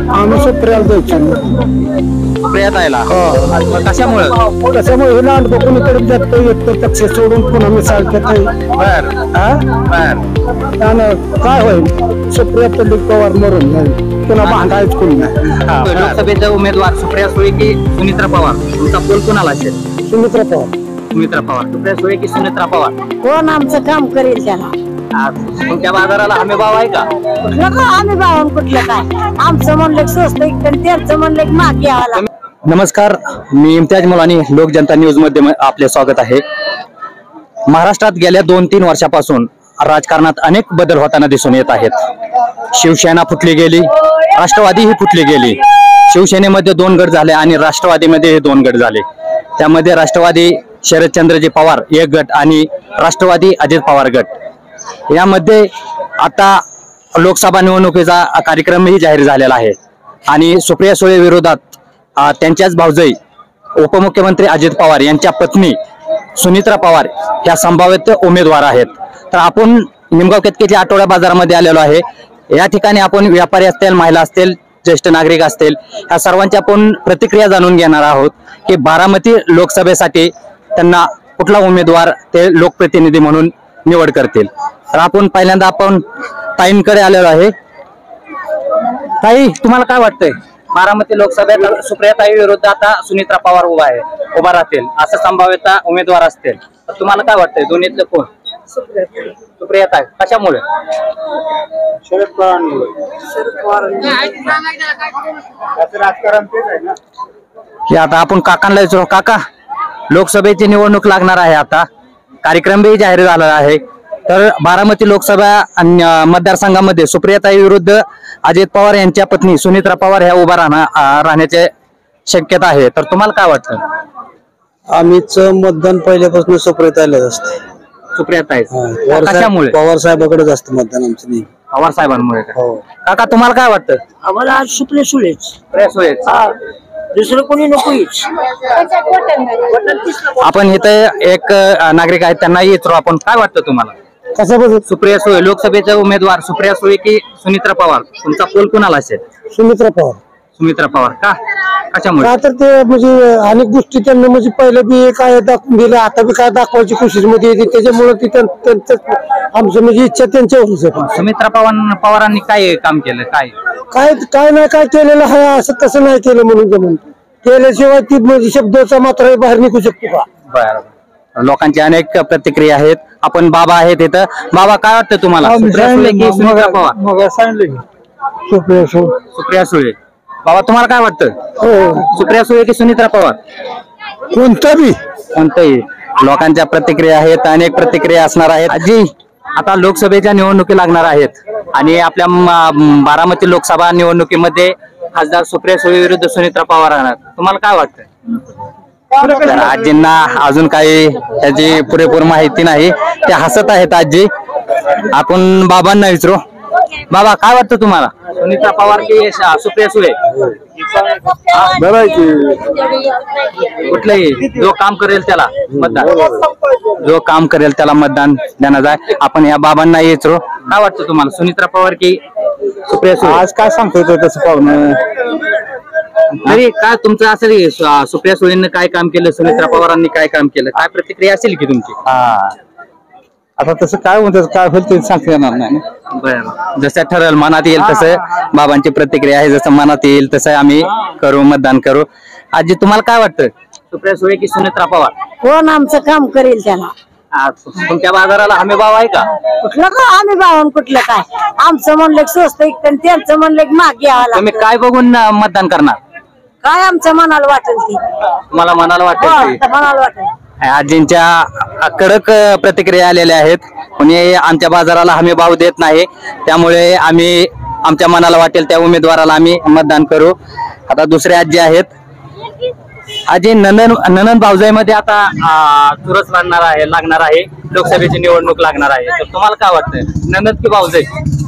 आम्ही सुप्रियाला द्यायचो. सुप्रियाताईला कशामुळे त्याच्यामुळे हे लहान कोणीकडे जातो येतो पक्ष सोडून पुन्हा मी चालत नाही. बर त्यानं काय होईल सुप्रिया पवार मरून नाही पुन्हा भांडायच कोणी नाही. लोकसभेचे उमेदवार सुप्रिया सुळे की सुनित्रा पवार तुमचा पोल कोणाला असेल? सुमित्रा पवार. सुमित्रा पवार. सुप्रिया सुळे की सुनित्रा पवार? कोण आमचं काम करेल त्याला? तुमच्या बाजाराला हमी भाव आहे का? कुठलं का आम्ही भावून कुठलं काय? आमचं म्हणलं स्वस्त इकडे त्यांचं म्हणलं मागे आला. नमस्कार, मी इम्तियाज मुलानी, लोक जनता न्यूज मध्ये आपले स्वागत आहे. महाराष्ट्रात गेल्या 2-3 वर्षापासून राजकारणात अनेक बदल होताना दिसून येत आहेत. शिवसेना फुटली गेली, राष्ट्रवादी ही फुटली गेली. शिवसेनेमध्ये 2 गट झाले आणि राष्ट्रवादीमध्ये हे 2 गट झाले. त्यामध्ये राष्ट्रवादी शरदचंद्रजी पवार एक गट आणि राष्ट्रवादी अजित पवार गट. यामध्ये आता लोकसभा निवडणुकीचा कार्यक्रमही जाहीर झालेला आहे आणि सुप्रिया सुळे विरोधात त्यांच्याच भावजई उपमुख्यमंत्री अजित पवार यांच्या पत्नी सुनित्रा पवार ह्या संभाव्य उमेदवार आहेत. तर आपण निमगाव केतकीच्या आठवडा बाजारामध्ये आलेलो आहे. या ठिकाणी आपण व्यापारी असतील, महिला असतील, ज्येष्ठ नागरिक असतील, या सर्वांची आपण प्रतिक्रिया जाणून घेणार आहोत की बारामती लोकसभेसाठी त्यांना कुठला उमेदवार ते लोकप्रतिनिधी म्हणून निवड करतील. तर आपण पहिल्यांदा ताईंकडे आलेलो आहे. ताई, तुम्हाला काय वाटतंय? बारामती लोकसभेत सुप्रियाताई विरुद्ध आता सुनित्रा पवार उभा राहतील असं संभाव्यता उमेदवार असतील, तर तुम्हाला काय वाटतंय दोन्हीतले कोण? सुप्रियाताई. कशामुळे? शरद पवार. आता आपण काकांना विचारू. काका, लोकसभेची निवडणूक लागणार आहे, आता कार्यक्रमही जाहीर झाला आहे. तर बारामती लोकसभा मतदारसंघामध्ये सुप्रियाताई विरुद्ध अजित पवार यांच्या पत्नी सुनित्रा पवार ह्या उभा राहण्याची शक्यता आहे. तर तुम्हाला काय वाटतं? आम्हीच मतदान पहिल्यापासून सुप्रियाताईलाच असते. सुप्रियाताई. कशामुळे? पवार साहेबाकडेच असतं मतदान आमचं नाही. पवार साहेबांमुळे. काका, तुम्हाला काय वाटतं? आम्हाला आज सुप्रिया सुळेच. सुप्रिया सुळेच. दुसरं कोणी नकोच. आपण इथे एक नागरिक आहेत, त्यांनाही विचारू आपण. काय वाटतं तुम्हाला? कसं? सुप्रिया सुळे लोकसभेचे उमेदवार सुप्रिया सुळे की सुनित्रा पवार तुमचा पोल कोणाला असेल? सुमित्रा पवार. सुमित्रा पवार. का? कशामुळे? का तर ते म्हणजे अनेक गोष्टी त्यांना म्हणजे पहिले बी काय दाखवून दिलं, आता बी काय दाखवायची कोशिश मध्ये येते, त्याच्यामुळे ती त्यांचं आमचं म्हणजे इच्छा त्यांच्यावरच आहे. सुमित्रा पवारांनी काय काम केलं? काय नाही काय केलेलं आहे, असं तसं नाही केलं म्हणून ते म्हणतो. केल्याशिवाय ती म्हणजे शब्दाचा मात्र बाहेर निघू शकतो का? बरं. लोकांची अनेक प्रतिक्रिया आहेत. आपण बाबा आहेत इथं. बाबा, काय वाटतं तुम्हाला? सुप्रिया सुळे की सुनित्रा पवार? सुप्रिया सुळे. बाबा, तुम्हाला काय वाटतं? सुप्रिया सुळे की सुनित्रा पवार? कोणताही. लोकांच्या प्रतिक्रिया आहेत, अनेक प्रतिक्रिया असणार आहेत. आजी, आता लोकसभेच्या निवडणुकी लागणार आहेत आणि आपल्या बारामती लोकसभा निवडणुकीमध्ये खासदार सुप्रिया सुळे विरुद्ध सुनित्रा पवार राहणार. तुम्हाला काय वाटतं? तर आजींना अजून काही त्याची पुरेपूर माहिती नाही, ते हसत आहेत आजी. आपण बाबांना विचारू. बाबा, काय वाटतं तुम्हाला? सुनित्रा पवार की सुप्रिया सुळे? कुठलंही जो काम करेल त्याला मतदान देण्यात आहे. आपण या बाबांना विचारू. काय वाटतं तुम्हाला? सुनित्रा पवार की सुप्रिया सुळे? आज काय सांगतोय तसं पाहुणं. तरी काय तुमचं असेल? सुप्रिया सुळेंनी काय काम केलं, सुनित्रा पवारांनी काय काम केलं, काय प्रतिक्रिया असेल की तुमची? आता तसं काय म्हणतात, काय होईल ते सांगता येणार नाही. बरं. जसं ठरेल, मनात येईल तसं बाबांची प्रतिक्रिया आहे. जसं मनात येईल तसं आम्ही मतदान करू. आजी, तुम्हाला काय वाटतं? सुप्रिया सुळे की सुनित्रा पवार? कोण आमचं काम करेल त्याला? तुमच्या बाजाराला हमी भाव आहे का? कुठलं का आम्ही भावून कुठलं काय? आमचं म्हणलं स्वस्त इकडे त्यांचं म्हणलं मागे आला. तुम्ही काय बघून मतदान करणार? काय आमच्या मनाला वाटेल ती. तुम्हाला मनाला वाटेल? मनाला वाटेल. आजींच्या कडक प्रतिक्रिया आलेल्या आहेत. कोणी आमच्या बाजाराला हमी भाव देत नाही, त्यामुळे आम्ही आमच्या मनाला वाटेल त्या उमेदवाराला आम्ही मतदान करू. आता दुसरे आजी आहेत. आजी, ननंद भावजाईमध्ये आता चुरस लागणार आहे, लोकसभेची निवडणूक लागणार आहे. तर तुम्हाला काय वाटतं, ननंद की भावजाई?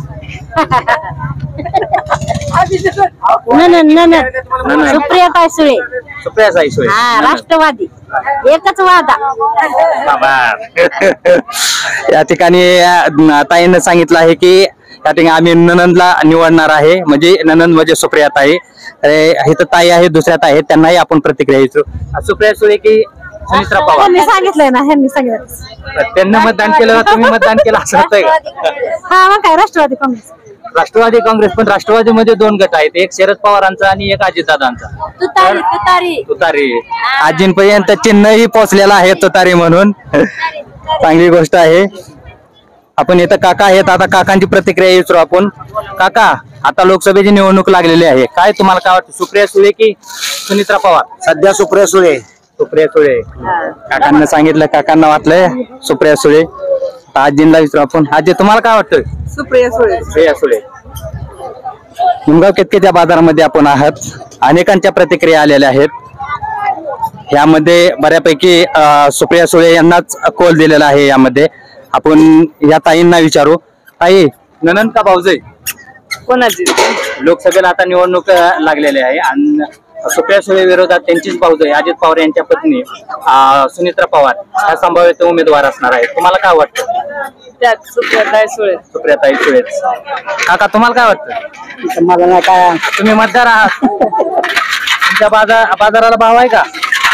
सुप्रियाताई सुळे. सुप्रियाताई सुळे. राष्ट्रवादी एकच वादा. या ठिकाणी ताईंनी सांगितलं आहे की त्या ठिकाणी आम्ही ननंदला निवडणार आहे, म्हणजे ननंद म्हणजे सुप्रिया ताई. इथं ताई आहे, दुसऱ्या ताई आहेत, त्यांनाही आपण प्रतिक्रिया विचारू. सुप्रिया सुळे की सुनित्रा पवार? ह्यांनी सांगितलंय ना, ह्यांनी सांगितलं. त्यांना मतदान केलं, तुम्ही मतदान केलं असं होतंय का? हा मग काय राष्ट्रवादी काँग्रेस. राष्ट्रवादी काँग्रेस, पण राष्ट्रवादीमध्ये दोन गट आहेत, एक शरद पवारांचा आणि एक अजितदादांचा. तुतारी आजींपर्यंत चिन्हही पोहोचलेलं आहे तुतारी म्हणून, चांगली गोष्ट आहे. आपण इथं काका आहेत, आता काकांची प्रतिक्रिया विचारू आपण. काका, आता लोकसभेची निवडणूक लागलेली आहे, काय तुम्हाला काय वाटतं, सुप्रिया सुळे की सुनित्रा पवार? सध्या सुप्रिया सुळे. सुप्रिया सुळे. काकांना सांगितलं, काकांना वाटलंय सुप्रिया सुळे. आजींना विचारू आपण. आजी, तुम्हाला काय वाटतं? सुप्रिया सुळे. सुप्रिया सुळे. निमगाव केतकीच्या बाजारामध्ये आपण आहात, अनेकांच्या प्रतिक्रिया आलेल्या आहेत. यामध्ये बऱ्यापैकी सुप्रिया सुळे यांनाच कौल दिलेला आहे. यामध्ये आपण या ताईंना विचारू. ताई, ननंद का भाऊजाई? कोणाची? लोकसभेला आता निवडणूक लागलेली आहे आणि सुप्रिया सुळे विरोधात त्यांचीच भाऊजाई अजित पवार यांच्या पत्नी सुनित्रा पवार ह्या संभाव्य उमेदवार असणार आहेत. तुम्हाला काय वाटतं? त्यात सुप्रियाताई सुळे. सुप्रियाताई सुळेच. काका, तुम्हाला काय वाटतं? मला नाही काय, तुम्ही मतदार आहात, तुमच्या बाजाराला भाव आहे का?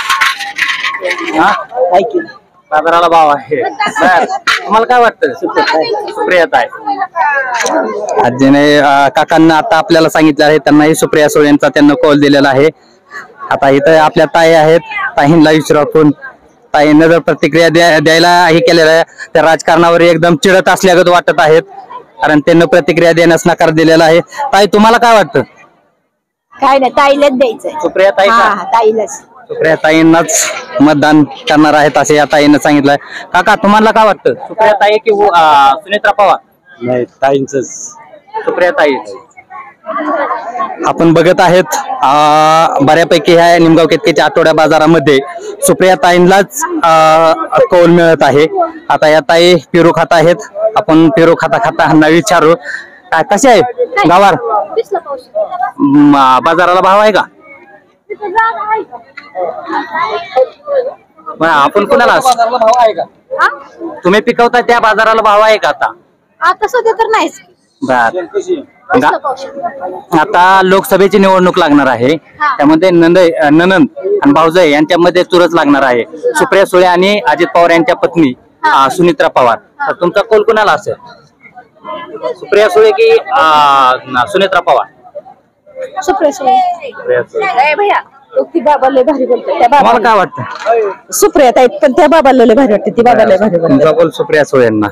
बाजाराला भाव आहे. बर, तुम्हाला काय वाटतं? सुप्रियाताई. आजीने काकांना आता आपल्याला सांगितलं आहे, त्यांनाही सुप्रिया सुळे यांचा त्यांना कौल दिलेला आहे. आता इथं आपल्या ताई आहेत, ताईंना विचारू आपण. ताईंना जर प्रतिक्रिया द्यायला हे केलेलं आहे, त्या राजकारणावर एकदम चिडत असल्यागत वाटत आहेत, कारण त्यांना प्रतिक्रिया देण्यास नकार दिलेला आहे. ताई, तुम्हाला काय वाटतं? काय नाही, ताईलाच द्यायचंय. सुप्रिया ताई का? ताईलाच. सुप्रिया ताईंनाच मतदान करणार आहेत असे या ताईनं सांगितलंय. काका, तुम्हाला काय वाटतं, सुप्रिया ताई की सुनित्रा पवार? नाही, ताईंच. सुप्रिया ताई. आपण बघत आहेत बऱ्यापैकी ह्या निमगाव केतकीच्या आठवड्या बाजारामध्ये सुप्रिया ताईंलाच कौल मिळत आहे. आता या ताई पेरू खात आहेत, आपण पेरू खाता खाता ह्यांना विचारू, काय कसे आहे गावार? बाजाराला भाव आहे का? आपण कुणाला भाव आहे का? तुम्ही पिकवता त्या बाजाराला भाव आहे का आता? आता सध्या तर नाहीच. आता लोकसभेची निवडणूक लागणार आहे, त्यामध्ये ननंद आणि भाऊजाई यांच्यामध्ये चुरस लागणार आहे. सुप्रिया सुळे आणि अजित पवार यांच्या पत्नी सुनित्रा पवार. तर तुमचा कौल कुणाला असेल, सुप्रिया सुळे की सुनित्रा पवार? सुप्रिया सुळे. भैया ती बाबा लय भारी बोलते. तुम्हाला काय वाटतं? सुप्रिया ताई, पण त्या बाबाला लय भारी वाटते. ती बाबा लय भारी बोलते. तुमचा कौल सुप्रिया सुळे यांना.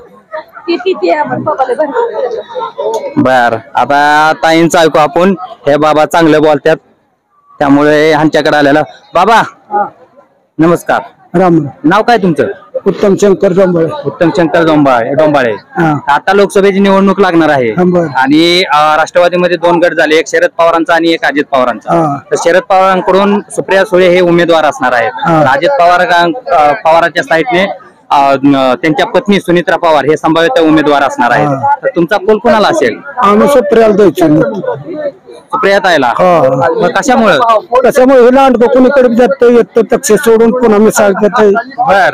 बर, आता ताईंचं ऐकू आपण. हे बाबा चांगले बोलतात, त्यामुळे ह्यांच्याकडे आलेला. बाबा नमस्कार. राम. नाव काय तुमचं? उत्तम शंकर डोंबाळे. उत्तम शंकर डोंबाळे. आता लोकसभेची निवडणूक लागणार आहे आणि राष्ट्रवादीमध्ये दोन गट झाले, एक शरद पवारांचा आणि एक अजित पवारांचा. तर शरद पवारांकडून सुप्रिया सुळे हे उमेदवार असणार आहेत. अजित पवारांच्या साईडने त्यांच्या पत्नी सुनित्रा पवार हे संभाव्य उमेदवार असणार आहेत. तर तुमचा कौल कोणाला असेल? आम्ही सुप्रियाला द्यायचो. सुप्रिया ताईला. कशामुळे? हे लांड कोणीकडे जात येतं तक्ष सोडून पुन्हा मिसाळ देत. बर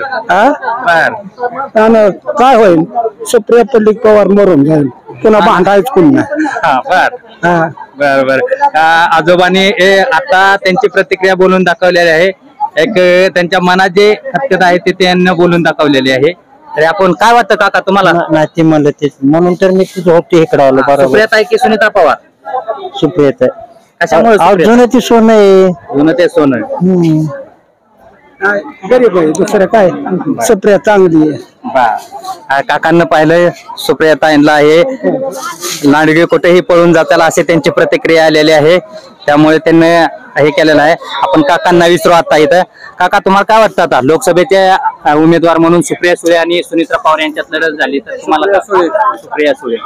बर. काय होईल, सुप्रिया पल्ली पवार मरून जाईल, पुन्हा भांडायच कोण नाही. बर बर. आजोबांनी आता त्यांची प्रतिक्रिया बोलून दाखवलेली आहे. एक त्यांच्या मनात जे खटकत आहे ते त्यांना बोलून दाखवलेले आहे. तर आपण काय वाटतं काका तुम्हाला? नाही म्हणलं तेच म्हणून तर मी तुझं होते इकडे आलो. सुप्रिया ताई की सुनित्रा पवार? सुप्रिया. कशामुळे? जुनं ते सोनं आहे. जुनं ते सोनं. गरीब आहे, दुसरं काय. सुप्रिया चांगली आहे. काकांना पाहिलं, सुप्रिया ताईंना हे लांडगे कुठेही पळून जाताला असे त्यांची प्रतिक्रिया आलेली आहे, त्यामुळे त्यांनी हे केलेलं आहे. आपण काकांना विचारू आता इथं. काका, तुम्हाला काय वाटतं, आता लोकसभेचे उमेदवार म्हणून सुप्रिया सुळे आणि सुनित्रा पवार यांच्यात लढत झाली, तर तुम्हाला सुप्रिया सुळे?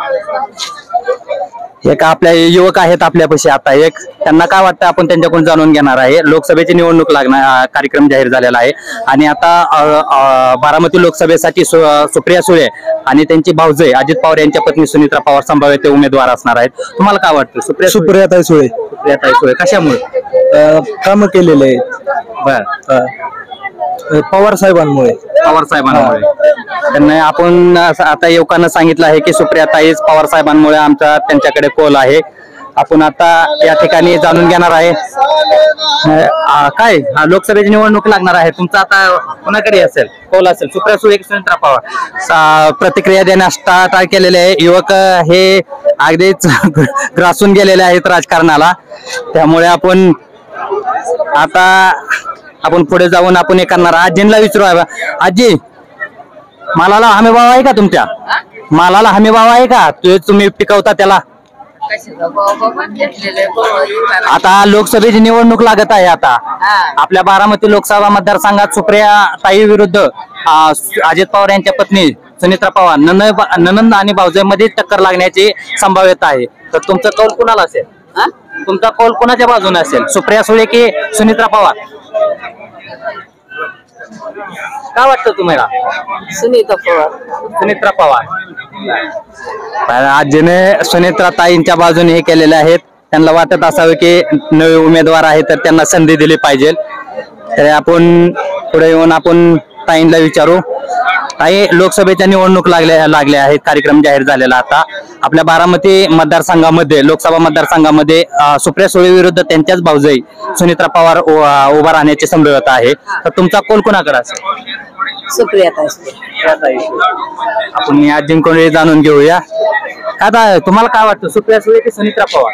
एक आपल्या युवक आहेत आपल्यापाशी आता, एक त्यांना काय वाटतं आपण त्यांच्याकडून जाणून घेणार आहे. लोकसभेची निवडणूक लागणार, कार्यक्रम जाहीर झालेला आहे आणि आता बारामती लोकसभेसाठी सुप्रिया सुळे आणि त्यांची भाऊजाई अजित पवार यांच्या पत्नी सुनित्रा पवार संभाव्य उमेदवार असणार आहेत. तुम्हाला काय वाटतं? सुप्रियाताई सुळे. सुप्रियाताई सुळे. कशामुळे? काम केलेले आहेत. बर. पवार साहेबांमुळे. पवार साहेबांमुळे. त्यांना आपण आता युवकांना सांगितलं आहे की सुप्रियाताईच पवार साहेबांमुळे आमचा त्यांच्याकडे कौल आहे. आपण आता या ठिकाणी जाणून घेणार आहे काय लोकसभेची निवडणूक लागणार आहे, तुमचा आता कोणाकडे असेल कौल असेल, सुप्रिया सुळे की सुनेत्रा पवार? प्रतिक्रिया देण्यास टाळाटाळ केलेले आहे. युवक हे अगदीच ग्रासून गेलेले आहेत राजकारणाला. त्यामुळे आपण पुढे जाऊन आपण हे करणार. आजींना विचारू, आजी मालाला हमी भाव आहे का तुमच्या? मालाला हमी भाव आहे का? तुम्ही पिकवता त्याला? आता लोकसभेची निवडणूक लागत आहे. आता आपल्या बारामती लोकसभा मतदारसंघात सुप्रिया ताई विरुद्ध अजित पवार यांच्या पत्नी सुनेत्रा पवार ननंद आणि भाऊजाईमध्ये टक्कर लागण्याची संभाव्यता आहे. तर तुमचा कौल कुणाला असेल? तुमचा कौल कोणाच्या बाजूने असेल, सुप्रिया सुळे की सुनेत्रा पवार? काय वाटतं तुम्हाला? सुनेत्रा पवार. आजीने सुनेत्रा ताईंच्या बाजूने हे केलेले आहेत. त्यांना वाटत असावे की नवे उमेदवार आहे तर त्यांना संधी दिली पाहिजे. तर आपण पुढे येऊन आपण ताईंना विचारू. ताई, लोकसभेच्या निवडणूक लागल्या आहेत, कार्यक्रम जाहीर झालेला आता आपल्या बारामती मतदारसंघामध्ये, लोकसभा मतदारसंघामध्ये सुप्रिया सुळे विरुद्ध त्यांच्याच भाऊजाई सुनेत्रा पवार उभा राहण्याची संभाव्यता आहे. तर तुमचा कौल कोणाकडे असेल? सुप्रियाताई. आपण आजींकडे जाणून घेऊया. आता तुम्हाला काय वाटतं, सुप्रिया सुळे की सुनेत्रा पवार?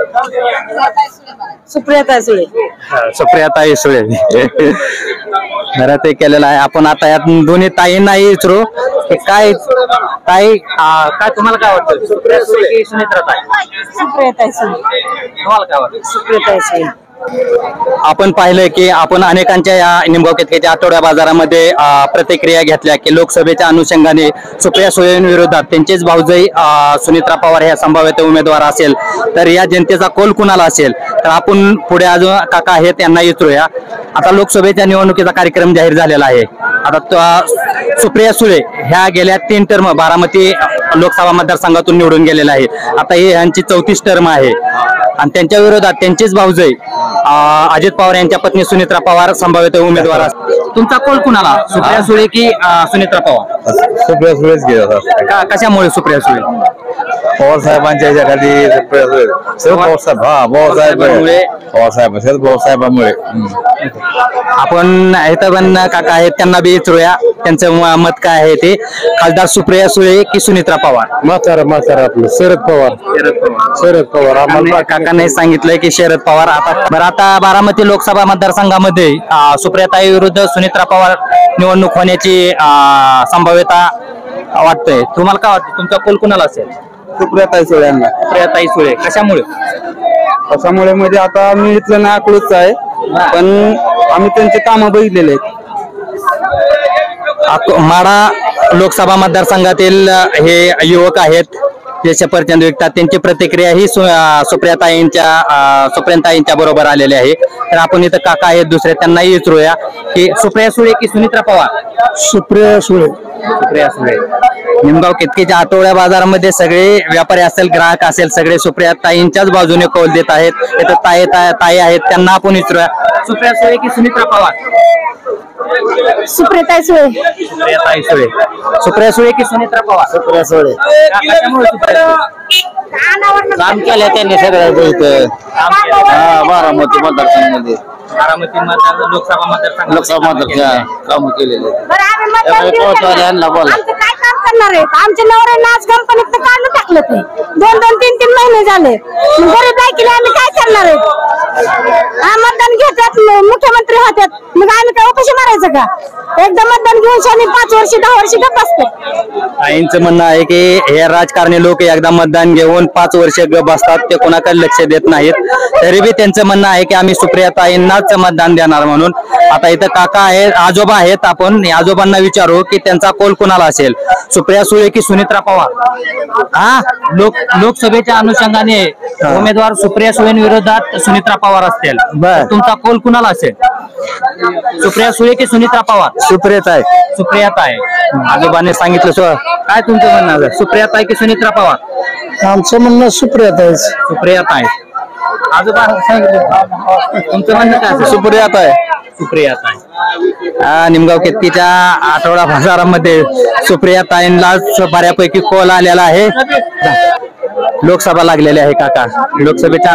सुप्रियाताई सुळे. सुप्रियाताई सुळे. बरं, ते केलेलं आहे. आपण आता यात दोन्ही ताईंनाही विचारू काय काय तुम्हाला काय वाटतं, सुप्रिया सुळे की सुनेत्रा ताई? सुप्रियाताई सुळे. तुम्हाला काय वाटतं? सुप्रियाताई सुळे. आपण पाहिलंय की आपण अनेकांच्या या निमगाव केतकीच्या आठवड्या बाजारामध्ये प्रतिक्रिया घेतल्या की लोकसभेच्या अनुषंगाने सुप्रिया सुळेंविरोधात त्यांचेच भाऊजाई सुनेत्रा पवार ह्या संभाव्य उमेदवार असेल तर या जनतेचा कौल कुणाला असेल. तर आपण पुढे अजून काका आहेत त्यांना विचारूया. आता लोकसभेच्या निवडणुकीचा कार्यक्रम जाहीर झालेला आहे. आता सुप्रिया सुळे ह्या गेल्या 3 टर्म बारामती लोकसभा मतदारसंघातून निवडून गेलेल्या आहेत. आता ही यांची 34 टर्म आहे आणि त्यांच्या विरोधात त्यांचेच भाऊजाई अजित पवार यांच्या पत्नी सुनेत्रा पवार संभाव्य उमेदवार. तुमचा कौल कुणाला, सुप्रिया सुळे की सुनेत्रा पवार? सुप्रिया सुळेच घेतात. कशामुळे सुप्रिया सुळे? पवार साहेबांच्या ह्याच्याखाली भाऊसाहेबांमुळे. आपण इथं पण काका आहेत त्यांना बी विचारूया त्यांचं मत काय आहे ते. खासदार सुप्रिया सुळे की सुनेत्रा पवार? म्हातारा आपलं शरद पवार. आम्हाला काकांनी सांगितलंय की शरद पवार. आता बारामती लोकसभा मतदारसंघामध्ये सुप्रियाताई विरुद्ध सुनेत्रा पवार निवडणूक होण्याची संभाव्यता वाटतंय. तुम्हाला काय वाटतं, तुमचा कौल कुणाला असेल? सुप्रियाताई सुळे. सुप्रियाताई सुळे. कशामुळे म्हणजे आता मी इथलं ना आकलूच आहे, पण आम्ही त्यांचे कामं बघितलेले आहेत. माढा लोकसभा मतदारसंघातील हे युवक आहेत जे सफरचंद विकतात. त्यांची प्रतिक्रिया ही सुप्रियाताईंच्या बरोबर आलेली आहे. तर आपण इथं काका आहेत दुसरे, त्यांनाही विचारूया की सुप्रिया सुळे की सुनेत्रा पवार? सुप्रिया सुळे. निमगाव केतकीच्या आठवड्या बाजारामध्ये सगळे व्यापारी असेल, ग्राहक असेल, सगळे सुप्रियाताईंच्याच बाजूने कौल देत आहेत. इथं ताई आहेत त्यांना आपण विचारूया. सुप्रिया सुळे की सुनेत्रा पवार? सुप्रियाताई सुळे. सुप्रिया सुळे की सुनेत्रा पवार? सुप्रिया सुळे. काम केलं त्यांनी सगळं बारामती मतदारसंघामध्ये. बारामती लोकसभा मतदारसंघ काम केलेले. काय काम करणार आहेत आमच्या नवऱ्यांना? आज कंपनीत काढून टाकलं ते 2-3 महिने झाले. गरीब बायकीला आम्ही काय करणार आहेत? मतदान घेतात, मुख्यमंत्री होतात, मग आम्ही काय उपाशी मारायचं का? एकदा मतदान घेऊन शाने 5 वर्ष 10 वर्ष गप्प असते. आईंचं म्हणणं आहे की हे राजकारणी लोक एकदा मतदान घेऊन 5 वर्ष गप असतात, ते कोणाकडे लक्ष देत नाहीत. तरी बी त्यांचं म्हणणं आहे की आम्ही सुप्रियाताईंनाच मतदान देणार म्हणून. आता इथं काका आहेत, आजोबा आहेत, आपण आजोबांना विचारू की त्यांचा कौल कुणाला असेल, सुप्रिया सुळे की सुनेत्रा पवार? लोकसभेच्या अनुषंगाने उमेदवार सुप्रिया सुळेंविरोधात सुनेत्रा पवार असतील. तुमचा कौल कुणाला असेल, सुप्रिया सुळे की सुनेत्रा पवार? सुप्रियाताई. आजोबाने सांगितलं. काय तुमचं म्हणणं, सुप्रियाताई की सुनेत्रा पवार? आमचं म्हणणं सुप्रियाताई. आजोबा सांगितलं, तुमचं म्हणणं काय? सुप्रियाताई. सुप्रियाताई. निमगाव केतकीच्या आठवडा बाजारामध्ये सुप्रिया ताईंलाच बऱ्यापैकी कॉल आलेला आहे. लोकसभा लागलेली आहे काका. लोकसभेच्या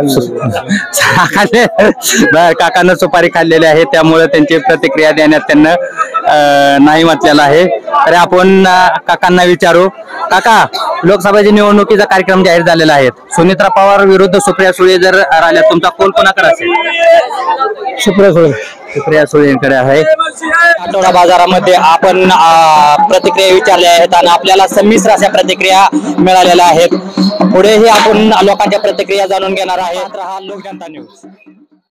काकांना सुपारी खाल्लेली आहे, त्यामुळे त्यांची प्रतिक्रिया देण्यात त्यांना नाही म्हटलेलं आहे. तर आपण काकांना विचारू. काका, लोकसभेच्या निवडणुकीचा कार्यक्रम जाहीर झालेला आहे. सुनेत्रा पवार विरुद्ध सुप्रिया सुळे जर राहिल्या, तुमचा कौल कोणाकडे असेल? सुप्रिया सुळेंकडे आहे. आठवडा बाजारामध्ये आपण प्रतिक्रिया विचारल्या आहेत आणि आपल्याला संमिश्र अशा प्रतिक्रिया मिळालेल्या आहेत. पुढेही आपण लोकांच्या प्रतिक्रिया जाणून घेणार आहे. हा लोकजनता न्यूज.